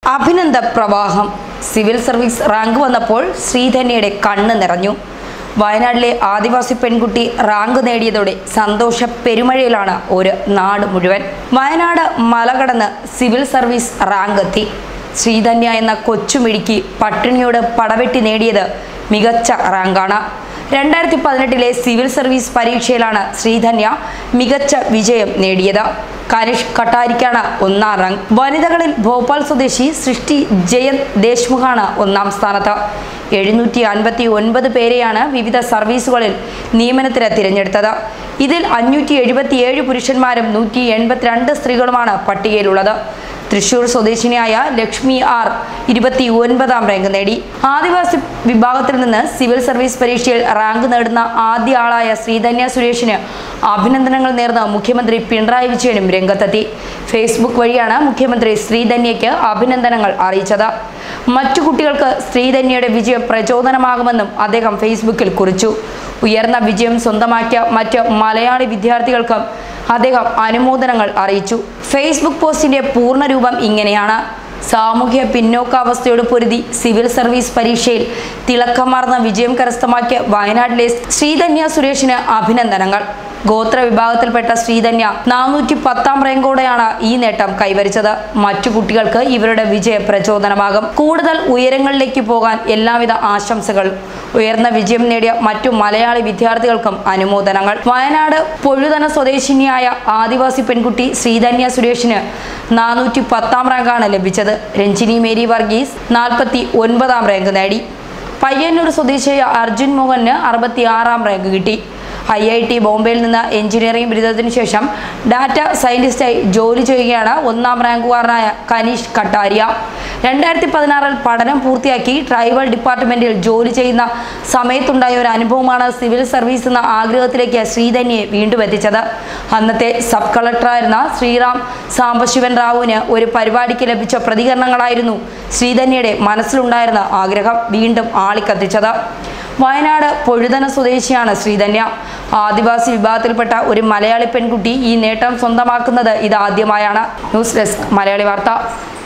അഭിനന്ദ പ്രവാഹം. Civil service rank വന്നപ്പോൾ ശ്രീധന്യയുടെ കണ്ണ് നിറഞ്ഞു. വയനാട്ടിലെ ആദിവാസി പെൺകുട്ടി റാങ്ക് നേടിയതോടെ സന്തോഷ പെരുമഴയിലാണ് ഒരു നാട് മുഴുവൻ. വയനാട് മല കടന്ന് സിവിൽ സർവീസ് റാങ്ക് എത്തി. ശ്രീധന്യ എന്ന കൊച്ചുമിടുക്കി പട്ടിണിയോട് പടവെട്ടി നേടിയത് മികച്ച റാങ്കാണ്. 2018 സിവിൽ സർവീസ് പരീക്ഷയിലാണ് ശ്രീധന്യ മികച്ച വിജയം നേടിയത്. കനിഷ് കട്ടാരിക്കാണ് ഒന്നാം റാങ്ക്. വനിതകളിൽ ഭോപ്പാൽ സ്വദേശി സൃഷ്ടി ജയന്ത് ദേശ്മുഖാണ് ഒന്നാം സ്ഥാനത്ത്. 759 പേരെയാണ് വിവിധ സർവീസുകളിൽ നിയമനത്തിന് തിരഞ്ഞെടുത്തത്. ഇതിൽ 577 പുരുഷന്മാരും 182 സ്ത്രീകളുമാണ് പട്ടികയിലുള്ളത്. തൃശൂർ സ്വദേശിനിയായ ലക്ഷ്മി ആർ 29ാം റാങ്ക് നേടി. ആദിവാസി വിഭാഗത്തിൽ നിന്ന് സിവിൽ സർവീസ് പരീക്ഷയിൽ റാങ്ക് നേടുന്ന ആദ്യ ആളായ ശ്രീധന്യ സുരേഷിന് അഭിനന്ദനങ്ങൾ നേർന്ന് മുഖ്യമന്ത്രി പിണറായി വിജയനും രംഗത്തെത്തി. ഫേസ്ബുക്ക് വഴിയാണ് മുഖ്യമന്ത്രി ശ്രീധന്യയ്ക്ക് അഭിനന്ദനങ്ങൾ അറിയിച്ചത്. മറ്റു കുട്ടികൾക്ക് ശ്രീധന്യയുടെ വിജയം പ്രചോദനമാകുമെന്നും അദ്ദേഹം ഫേസ്ബുക്കിൽ കുറിച്ചു. ഉയർന്ന വിജയം സ്വന്തമാക്കിയ മറ്റ് മലയാളി വിദ്യാർത്ഥികൾക്കും അദ്ദേഹം അനുമോദനങ്ങൾ അറിയിച്ചു. ഫേസ്ബുക്ക് പോസ്റ്റിന്റെ പൂർണ്ണരൂപം ഇങ്ങനെയാണ്: സാമൂഹ്യ പിന്നോക്കാവസ്ഥയോട് പൊരുതി സിവിൽ സർവീസ് പരീക്ഷയിൽ തിളക്കമാർന്ന വിജയം കരസ്ഥമാക്കിയ വയനാട്ടിലെ ശ്രീധന്യ സുരേഷിന് അഭിനന്ദനങ്ങൾ. ഗോത്ര വിഭാഗത്തിൽപ്പെട്ട ശ്രീധന്യ 410ാം റാങ്കോടെയാണ് ഈ നേട്ടം കൈവരിച്ചത്. മറ്റു കുട്ടികൾക്ക് ഇവരുടെ വിജയ പ്രചോദനമാകും. കൂടുതൽ ഉയരങ്ങളിലേക്ക് പോകാൻ എല്ലാവിധ ആശംസകൾ. ഉയർന്ന വിജയം നേടിയ മറ്റു മലയാളി വിദ്യാർത്ഥികൾക്കും അനുമോദനങ്ങൾ. വയനാട് പൊഴുതന സ്വദേശിനിയായ ആദിവാസി പെൺകുട്ടി ശ്രീധന്യ സുരേഷിന് 410ാം റാങ്കാണ് ലഭിച്ചത്. രഞ്ജിനി മേരി വർഗീസ് 49ാം റാങ്ക് നേടി. പയ്യന്നൂർ സ്വദേശിയായ അർജുൻ മോഹന് 66ാം റാങ്ക് കിട്ടി. IIT ബോംബെയിൽ നിന്ന് എഞ്ചിനീയറിംഗ് ബിരുദത്തിന് ശേഷം ഡാറ്റ സയന്റിസ്റ്റായി ജോലി ചെയ്യുകയാണ് ഒന്നാം റാങ്കുകാരനായ കനിഷ് കട്ടാരിയ. 2016 പഠനം പൂർത്തിയാക്കി ട്രൈബൽ ഡിപ്പാർട്ട്മെന്റിൽ ജോലി ചെയ്യുന്ന സമയത്തുണ്ടായ ഒരു അനുഭവമാണ് സിവിൽ സർവീസ് എന്ന ആഗ്രഹത്തിലേക്ക് ശ്രീധന്യയെ വീണ്ടും എത്തിച്ചത്. അന്നത്തെ സബ് കളക്ടറായിരുന്ന ശ്രീറാം സാംബശിവൻ റാവുവിന് ഒരു പരിപാടിക്ക് ലഭിച്ച പ്രതികരണങ്ങളായിരുന്നു ശ്രീധന്യയുടെ മനസ്സിലുണ്ടായിരുന്ന ആഗ്രഹം വീണ്ടും ആളിക്കത്തിച്ചത്. വയനാട് പൊഴുതന സ്വദേശിയാണ് ശ്രീധന്യ. ആദിവാസി വിഭാഗത്തിൽപ്പെട്ട ഒരു മലയാളി പെൺകുട്ടി ഈ നേട്ടം സ്വന്തമാക്കുന്നത് ഇതാദ്യമായാണ്. ന്യൂസ് ഡെസ്ക് മലയാളി വാർത്ത.